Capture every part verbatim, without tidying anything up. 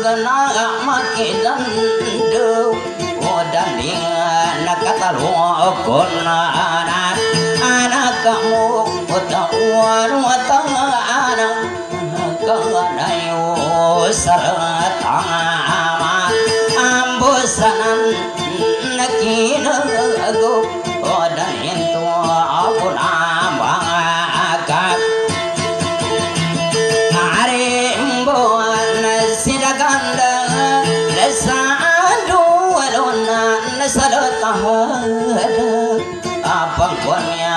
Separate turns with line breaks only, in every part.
gena makidan do odanding nakatalokon anak anak kamu utawan watan anak kanayo saratama ambusanan nakinago odanin to aku nambangak arimbuan sidaganda lesadu walona nasalatahada abang kuanya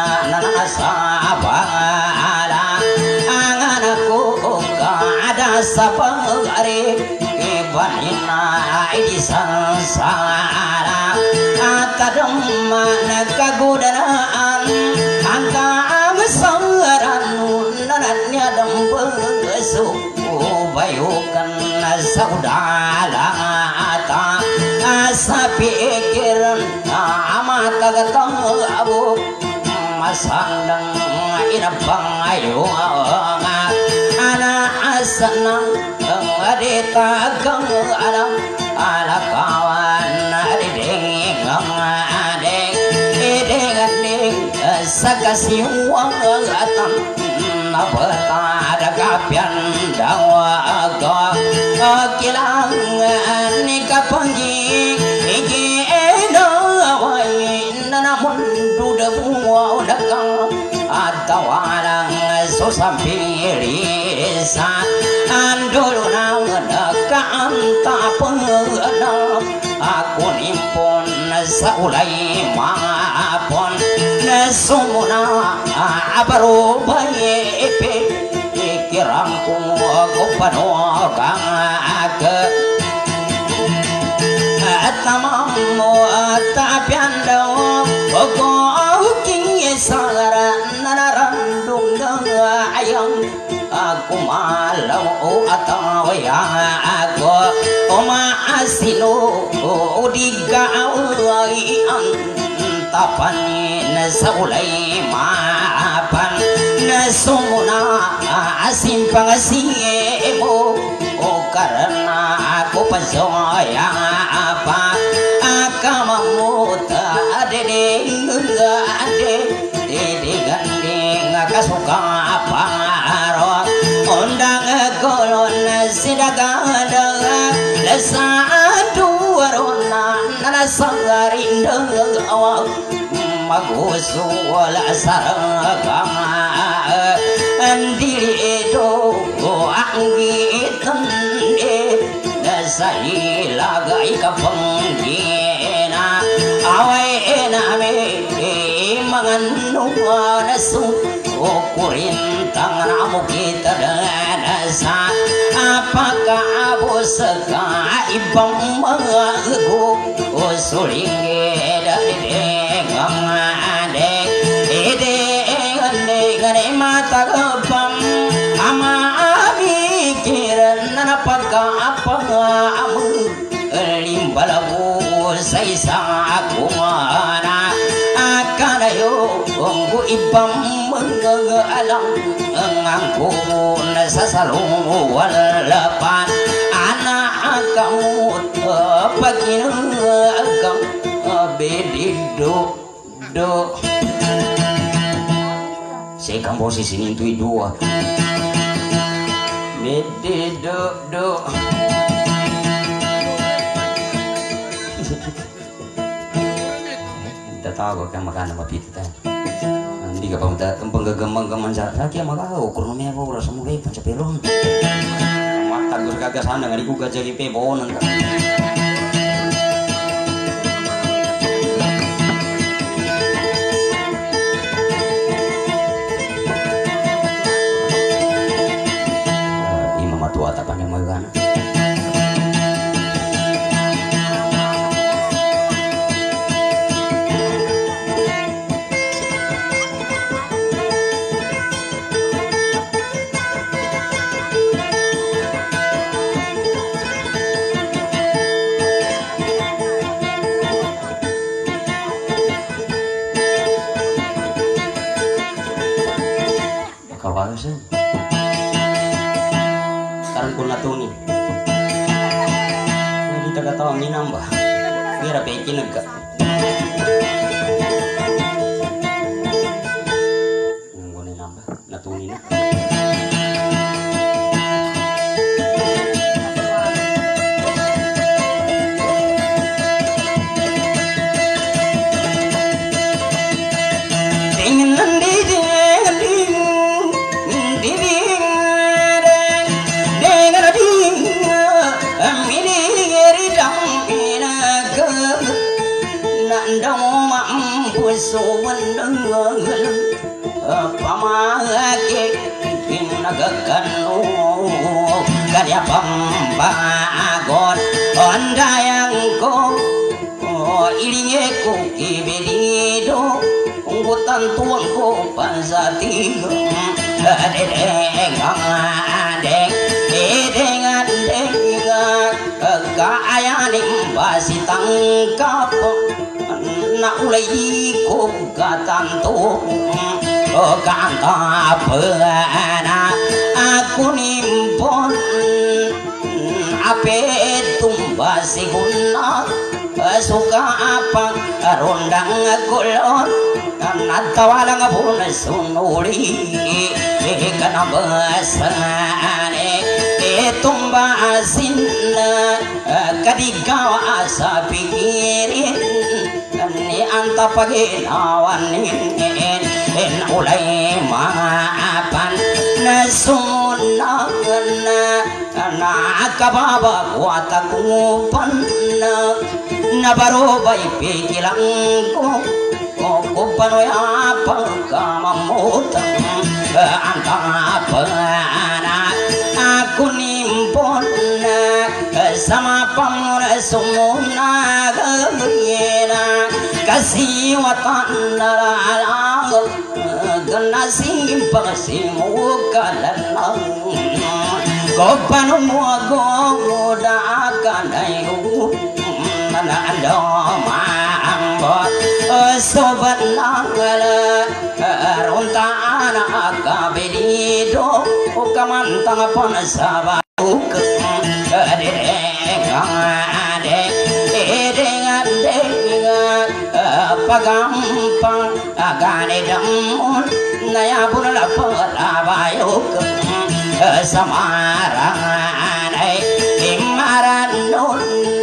nanasabala anganaku ada sapagari ibanina di sansara atadam nakagudanaan angka mesaran nananya dambesuk bayukan saudara ata asa pikiran amat kagatang abu masandang inabang ayo anak asanang adita kang alam ala kawan ading ading ading ading sakasiwang atam nabata ada kapian dawa kilangan nikapanggi iki enawai namun duda buwa udakang atawalang susampirisa andolo nang nakaanta pengenam aku nimpun saulai maapon nasumuna abarubai pikiranku kupanogang ke atamamu tapiandau pokok kisaran narandung ayang aku malau atau ya aku oma asino digawai antapani nasaulai mapan nasumuna asimpang siemo karena aku percaya apa akamamu tade ade ade gandeng kasuka apa undang kolon sidagada lesadu warona nasarinda awak magusu wala saragama andiri itu anggi tende dasai lagai kapenggina awai ename manganu nasu ukurin tangan amu kita danasa apakah abu seka ibang mengagu usulinge dari dengang adek ede ngane mata kepam ama mikiran apakah apa amu limbalagu saisa aku mana akan ayo onggu ibam mengalang ngangku nasasalung walapan anak kamu pagin agam bedido do saya komposisi itu dua bedido do kita tahu kan makan apa itu kan di kapal kita tempeng gagamang gaman saya kia maka ukur namanya apa udah semua kayak pancapelon mata gue kagak sana nggak digugat jadi pebonan kan imam tua tapannya magana sekarang kuna tuni oh nginamba biar pekin naga ngone namba natuni na pamake kinagagano kanya pambagon ondayang ko ilinge ko kibelido unggutan tuang ko pansatigo adeng adeng adeng adeng kaayaning basi tangkap na ulay ko katanto o kanta pena aku nimpon ape tumba siguna suka apa rondang kulon natawalang pun sunuli kana basane tumba sinna kadigawa asa pikirin ni anta paginawan en ulay maapan na sunan na kababa watakupan na nabarobay pikilang ko ko panoy apang kamamutan anta pana aku nimpon sama pamura sumuna gayena kasih watan naralang gana simpang simukalang ko panumuwa ko dakan ayo nanando maambot sobat nangala rontaan akabelido kamantang panasaba pagampang agane damun naya bunala palabayok samaran ay imaran nun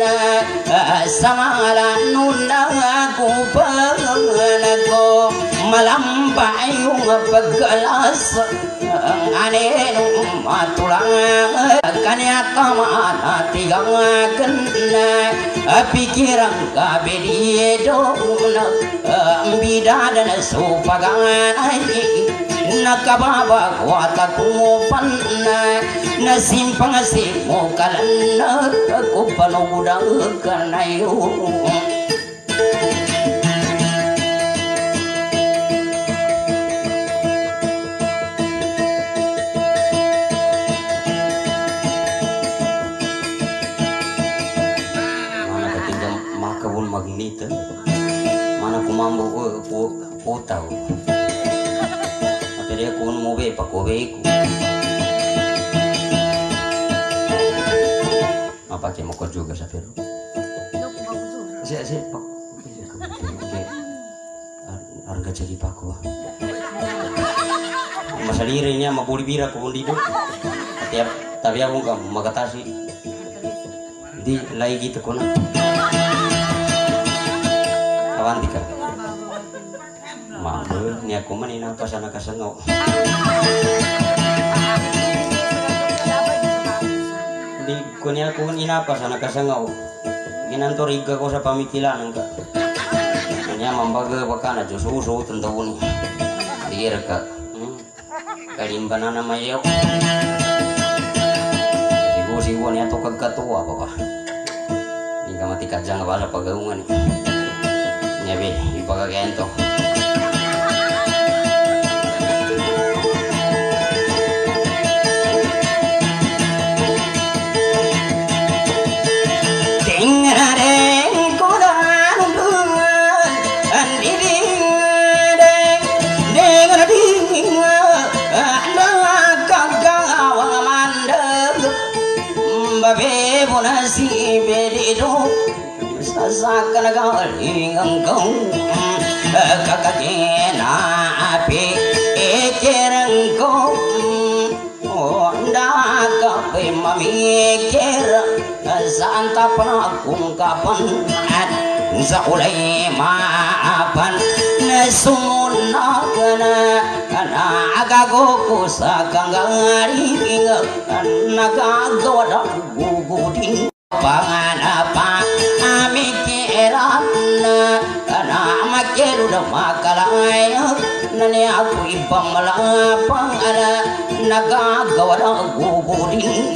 samaran nun ako paganago malampay yung pagkalas ang anenong matulang kanya tama na tigang kena pikirang kabelido na bidada na supagangan ay nakababa kwata kumupan na nasimpang simo kalan na kupanugudang kanayo magnita mana kumambo ko ko tao apere ko mo be pa ko be ko apa ke mo ko juga sa pero si si pa harga jadi paku masalire niya mapuli bira ko dito tiap tapi aku nggak magatasi di lagi gitu ko na awanti ka mambo ni ako man inapa sana kasangaw di ko niya ako inapa sana kasangaw ginantoriga ko sa pamikilan ka niya mambaga bakana jo suso tandawon diir ka kalimbana na mayaw sigo-sigo niya to kagkatuwa pa pa hindi ka matikadya nga bala pagaungan nyabe ipagagento tingaren kudan bungan andiring dengan ding anda kagawang mandeg babe ibu nasi bedido sasakan galing engkau kakaknya api ikiran kau onda kape mamikir santap nakung kapan saulay maapan nasumuna kana kana agago sa kangari nagagawa ng gugudin panganapa amikiran kana makiru na makalaya nani ako ibang malapang ala nagagawa ng gugudin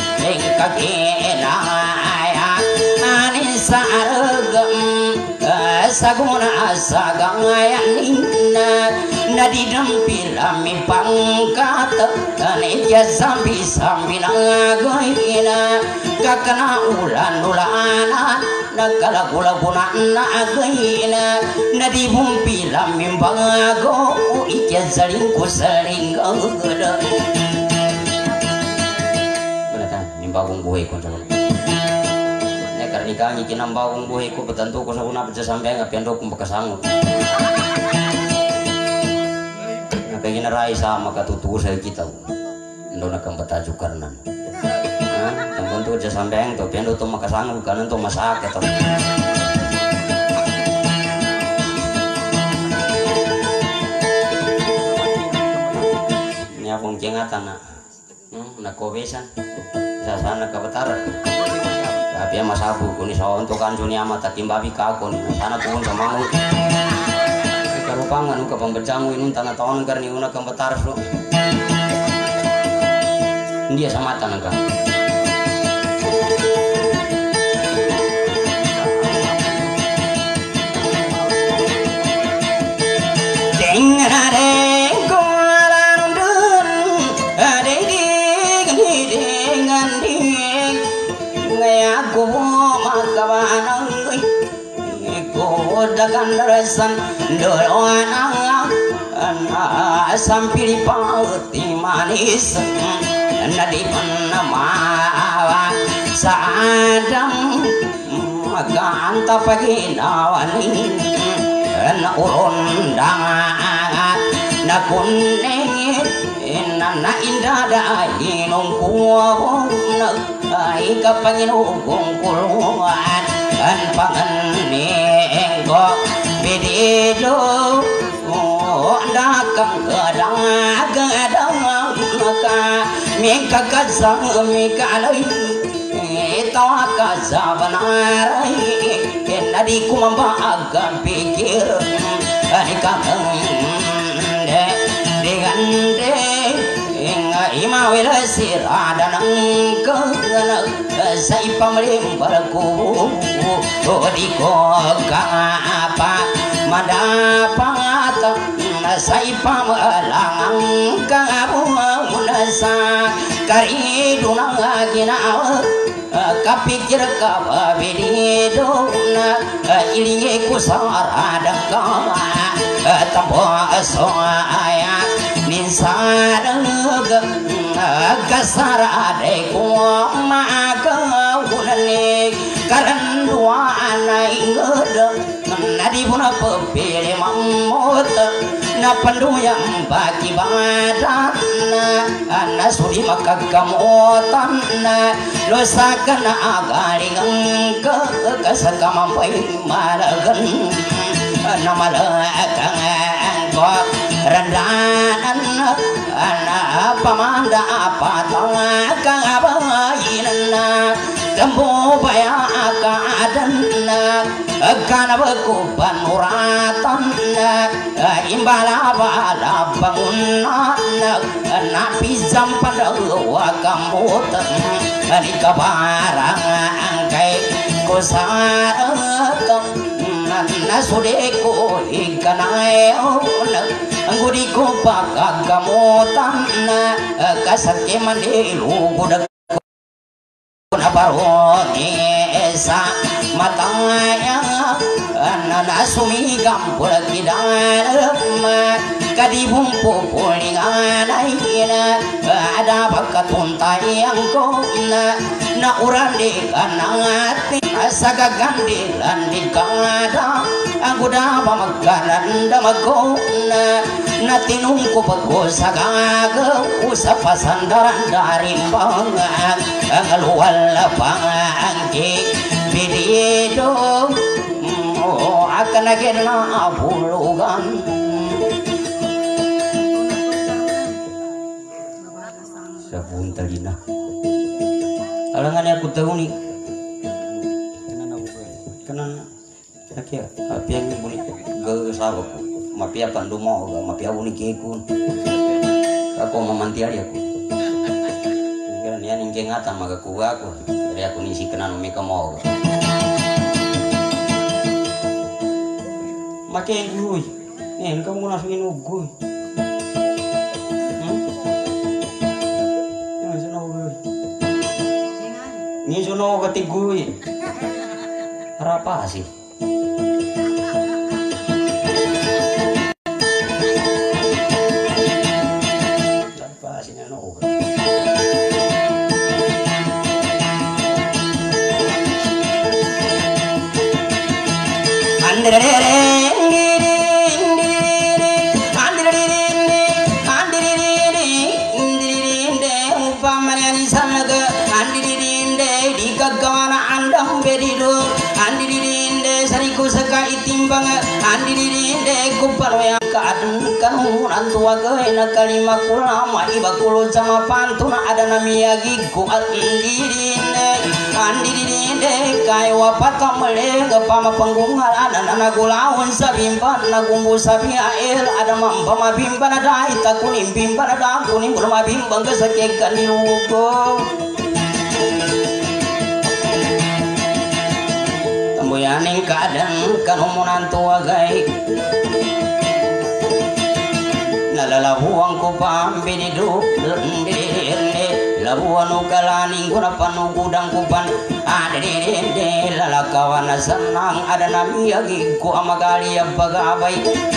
kakinaya anin sa aragam saguna sagayanin nadidampil ami pangkat kanitya sambi sambi nagayina kakana ulan ulanan nagkalagulagunan nagayina nadibumpil ami bago itya saling ko saling gagada benatan nimbagong buhay ko sa karena nikah nyikin nambawang buhay ko patanto ko sa una pa sampai nga piando kong pagkasangot napagin na rai sa makatutuo sa kita ndo na kang batajo karnan ang banto sa sampai to piando to makasangot kanan to masakit niya kong kingatan na nakobesan sa sana kabatar tapi ya masabu kuni sawan to kan dunia mata timbabi ka kon sana pun sama mu karupangan ka pambejangu inun tanah tahun karni una kam batar so dia sama tanah ka dengare aku makawanang ko dagan darasan doloana sampili pati manis nadipan nama sadam maganta paginawanin na urondang na kuning na indada inong kuwabong ay kapanginugong kulungan ang panganing ko pedido nakang kadang-kadang ka mikakasang mikalay ito ka sa banaray kinadi ko mabagang pikir ay kakande digande imawila sirada ng kaganag sa ipamlim barako o di ko kaapa madapat sa ipamalangang kabuhauna sa karido ng ginawa kapikir ka babinido na ilingi ko sa radang ka tampo soaya ninsarag kasarade ko makaunanig karanduan na ingod nadi po na pagpili mamot na panduyang bagi badan na suri makagamutan na losakan na agaling ang kasagamampay malagan na malagang ko randanan na pamanda patang kabayinan na dambo baya akadan na kana bakuban muratan na imbala bala bangunan na pisam padawa kamutan ni kabarang kay kusarang nasudeko ikanay ang gudi ko pagkagamutan na kasakit manilugod na baroni sa mataya na nasumigam pula kidalam kadibung pupulingan aina ada bakat untai yang kona na uran di kanangati asaga gandilan di kada aku dah pamagalan damagona na tinungko pagosagaga usapa sandaran dari bangang ngaluwal pangki pidido oh akan lagi na abulugan sabun talina alangan aku tahu nih kanan laki api yang bunyi ke sabuk mapia pandu mau mapia bunyi kekun aku memanti hari aku kira nian ingke ngata maka ku aku dari aku nisi kenan mereka mau makin gue nih kamu nasukin gue ini suno ketigui apa sih apa sih nano itimbang andi dirinde kuparo yang kaadun kamu nantua gaina kalima kulama iba kulo sama pantuna ada namiyagi ku andi dirinde andi dirinde kai wapata mele gapama panggungal ana nagulawan sa bimban nagumbu sabi air ada mamba mabimban ada ita kunim bimban ada kunim burma bimbang kesakekan dilugo yaning kadang kanumunan tua gai nalalabuang ko pambini do ndende labuan ukalaning guna panugudang kupan adede lalakawan senang ada nami agi ku amagali bagabay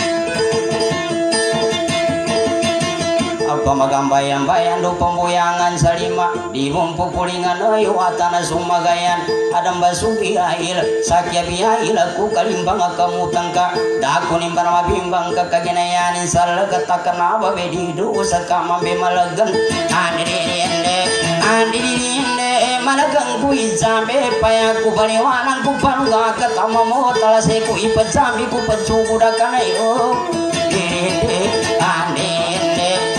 apa magambayan-bayan do pembuyangan salima di bumpu pulingan ayo atana sumagayan adam basubi ail sakya biail aku kalimbang kamu tangka daku nimbang mabimbang kakaginayan insal katakan apa bedi do sakama be malagan andirinde andirinde malagang ku izambe payaku baliwanan ku pangga katama mo talase ku ipajambi ku pacugudakan ayo dirinde andirinde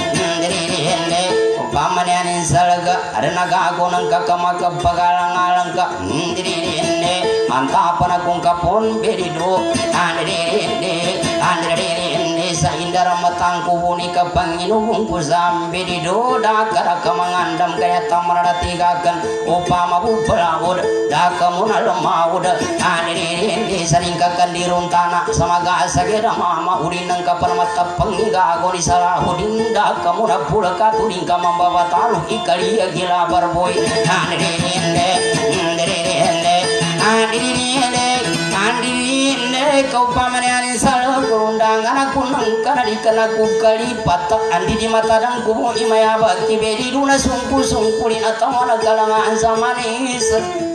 pamanian salga ada naga aku nangka kamaka pagalang alangka ndirinde mantap akong kapon berido andirinde andirinde sa indara matangku buni ka Panginoon ko sambe berido dakara ka mangandam kaya tamara tigakan upama bubrawod dakamuna lemawod andirinde saringkakan di runtana sama gasa geda mama urin nangka permata pengigago ni salahudin dakamuna pula katuring ka bawa taruh ikali gila barboy andirinde andirinde andirinde andirinde kau pamanian salah kurundangan aku nangkana dikena ku kalipat andi di mata dan kubu imaya bakti bedi duna sungku sungkulin atau mana kalangan zamanis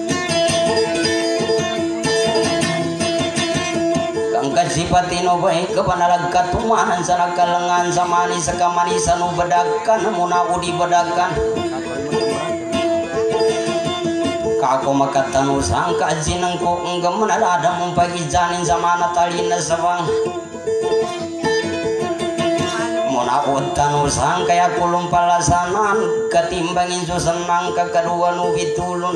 Sipatino baik kepanalag katumanan sana kalangan samani sakamani sanu bedakan munawu di bedakan kako makatanu sangka jinengko enggak menada mumpagi janin zamana talina sabang munawu tanu sangka ya kulum palasanan ketimbangin susenang kedua nu bitulun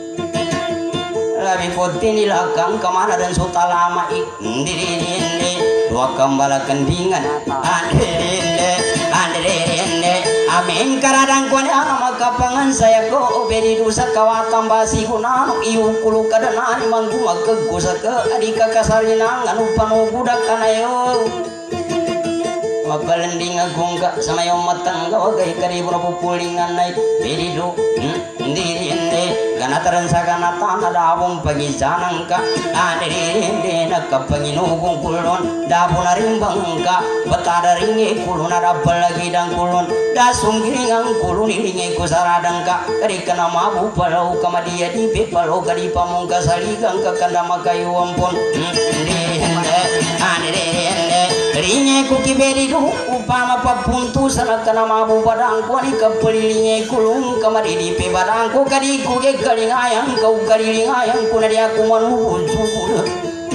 Labi putih di lakang kemana dan suta lama indirinde dua kembala kendingan andirinde andirinde amin karadang kuani ama kapangan saya ko beri dosa kawatan basi kunanu iu kulu kadanani mangguma kegusa ke adika kasarinang anu panu budak kanayo mabalending agungga sama yang matang gawagai kari berapa pulingan naik beri do indirinde ganataran sa ganatan adabong pagisanang ka adirinde nakapanginugong kulon dabo na rimbang ka batada ringi kulon adabal lagi dang kulon dasung giringang kulon iringi kusaradang ka karika na mabu palau kamadia di pepalo kadi pamungka saligang ka kanda makayu ampun dirinde adirinde ringi kukiberi du upama papuntu sanakana mabu badang kuani kapelilingi kulung kamadi di pe badangku kadi kuge kalingayang kau kalingayang kuna dia kumanu suku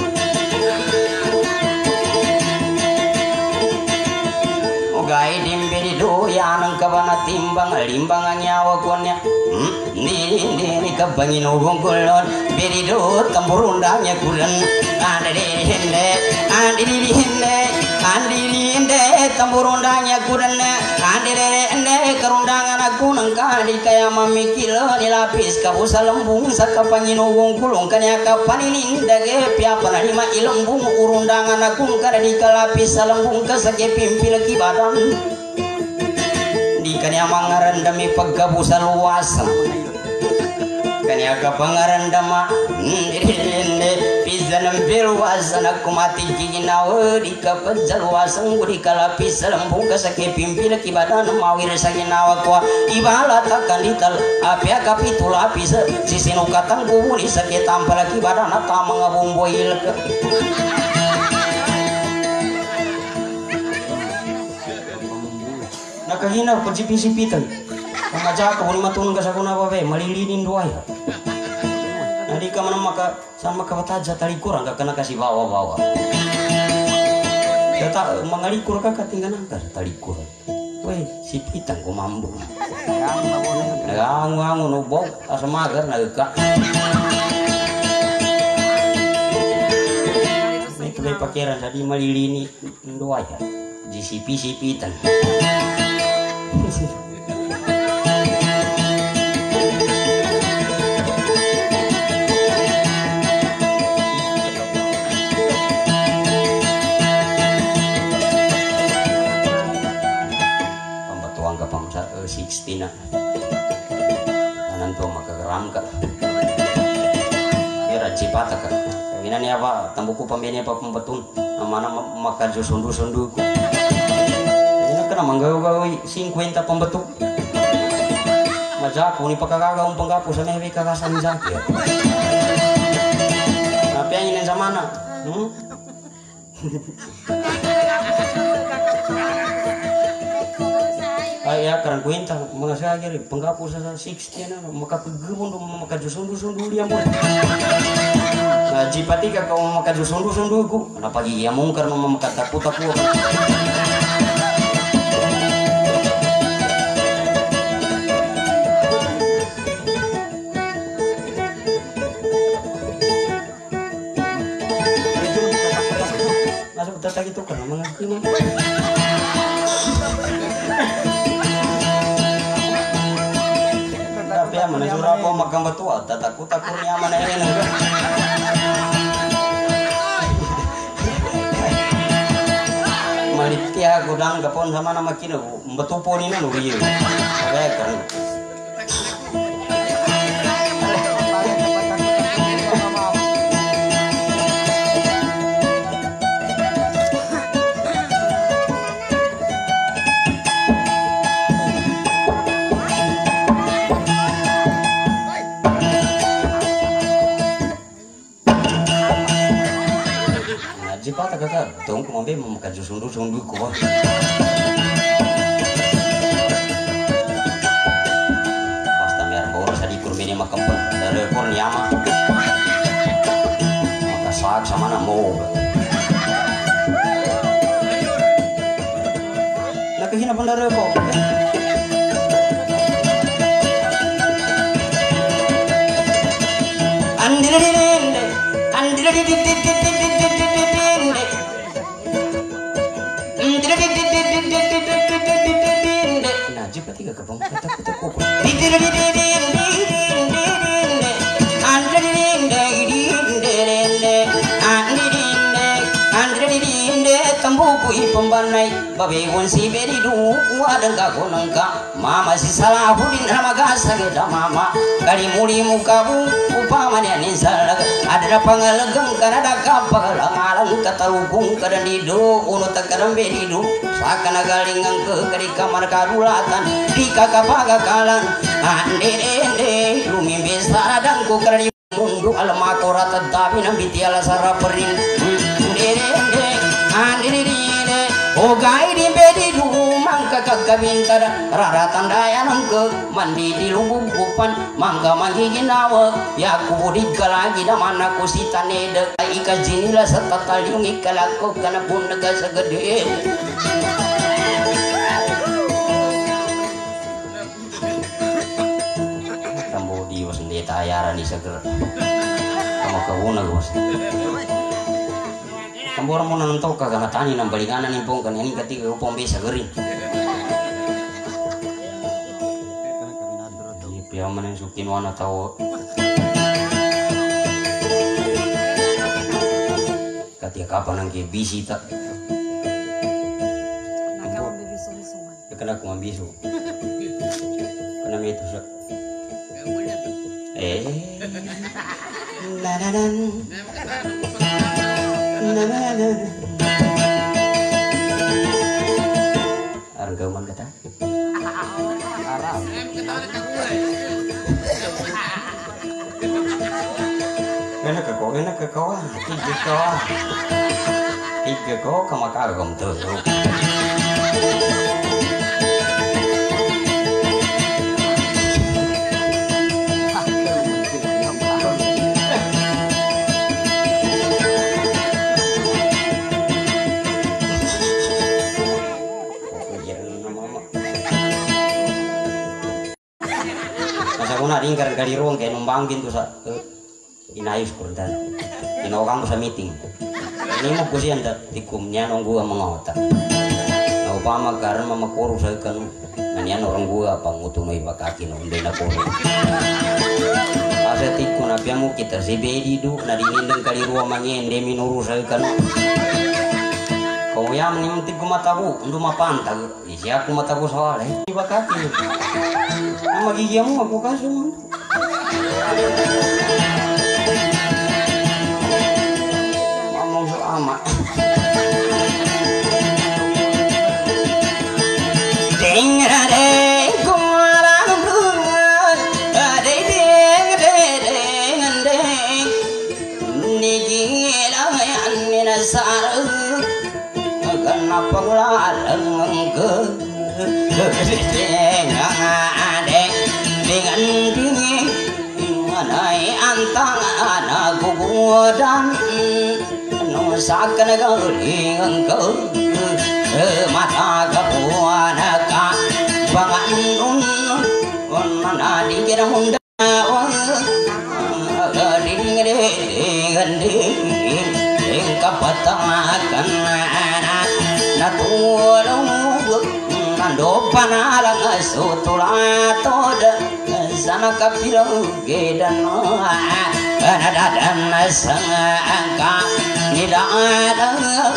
ogai dimberi do yanang kabana timbang limbang nyawa konya ni ni ni kabangin ugong kulon beri do tamburundanya kulan ande hinde ande hinde ande hinde tamburundanya kulan ande ande karundangan aku nangkali kaya mamikilo nilapis kabusa lembung sakapangin ugong kulong kanya kapan ini dage piapa na lima ilembung urundangan aku kada dikalapis lembung kasake pimpil kibadan di kanya mangarandami paggabusa luas kanya kapangarandama ndende pizanam beluasan aku mati ginawa di kapajaluasan gudi kalapis lembung kasake pimpil kibadan mawir saginawa kwa ibala takkan dital apia kapitul apis sisinu katang bubuni sakit tampal kibadan ta mangabumboil ke nakahina pagsipi-sipitan pangajak ko ni matun ka sa kuna babe malilinin duay nadi ka man maka sama kabatad sa talikur ang kana kasi bawa-bawa kata mangalikur ka katingganan ka talikur we sipitan ko mambo ngangu-ngangu no bau asa magar nagka may kabay pakiran sa di malilini duay di sipi-sipitan pambatuang ka pamsa sixteen na anan to makageram ka kira cipata ka kagina ni apa tambuku pambene apa pembatun mana makajo sundu-sundu ko kena manggaw-gawi fifty pembetuk majak ni pakagagaw panggapo sa mewe kagasan zakir tapi yang ini sa mana hmm? ay ya karang kwenta mga sagir panggapo sa sixty na makapagumon makajo sundu-sundu dia mo na jipati ka kau makajo sundu-sundu ko napagiyamong karno makataku-taku tata gitu kan mga kina tapi ya mana jura po magang batua tatakut-takut niya mana yan malitia gudang gapon sama nama kina batupo ni na no biyo kaya kan jipata kakak dong kumambe makajo sundu-sundu ko basta mer bor sa di kurmini makampan dari kurniama makasak sama namo nakahina pandara ko andirinde andirinde najib pati ka kabang katak-katak ko tambuku pembanai babewon si beri du wadang kago nangka mama si Salahuddin ramagasa geda mama kali muli mukabu upamanya nisal ada pangalegeng kana da kapagalangalang katarukung kada dido uno takaram beri du sakana galingang ke kadi kamar kadulatan di kakapagakalan ande ende lumimbe saradangku kada mundu almakora tetapi nambiti ala saraperin ende andirine ogai di bedi du mangka kagabintar rara tandayanam ke mandi di lubuk-bupan mangga manggigin nawa ya ku digalagi da mana ku sitane de ika jinila satataliung ikalako kana pun nega segede tambo di was ndeta ayara ni seger kamu kauna bos tambor mo nanto ka gamatani ng balinganan ni pong kanini katiga upong bisa gering di piyaman yang sukin wana tawo katiga kapan ang kibisi tak kena ko mambiso kena mito sa eh nananan argaman kata Arab enak ke kau enak ke kau tiga kau tiga kau kamakar kamu tuh na ringkar kali ruang kayak numbangin tuh sa inayus kurdan inawang tuh sa meeting ini mau kusian dah tikumnya nunggu mengota nah upama karena mama koru saya kan nanya orang gua apa ngutung mai bakaki nung dena koru asa tikun apa yang kita si bedi du na dinindang kali ruang mangin demi nuru saya kan kau yang menimti ku mataku untuk mapantag isi aku mataku soal eh bakaki nama gigimu aku kasih ngomong so amat dengar deh kumarang buat ade deng deng deng nigila yang minasar kenapa lalang ke dengan dengan dingin mengenai antang anak kudan nusakan galing ke mata kapuan ka bangun mana dikira munda dingin dengan dingin kapatakan natulong nando panalang sutulato sana kapilo gedan nadadan sangka nidada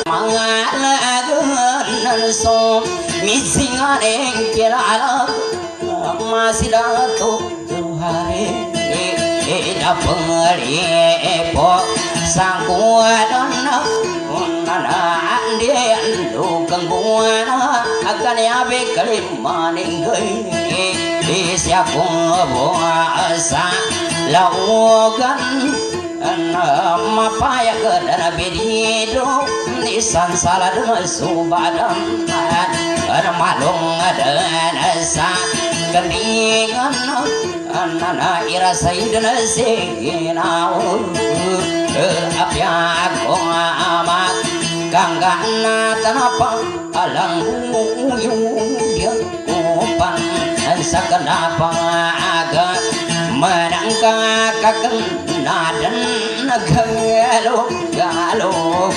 mangalagan so misingareng kilala masih dato tuhari ida pengalipo sangkuadan nana dia lukang buana akan yabe kalimaning gay siapa buasa laugan nama payah kedana bedido nisan salah dengan subadam ada malung ada nasa keningan nana irasa idana seginau apya aku amat kanggana tanapa alang uyung dia kupan sa kenapa agak menangka kakeng nadan galo galo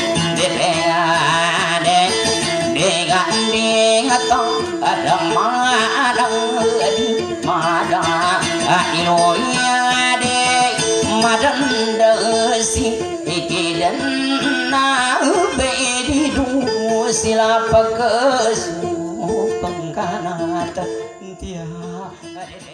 dede dengan dingatong ada madang di madang iloya de madan desi ikidan na bedi du sila pagkesu pengkanat tiap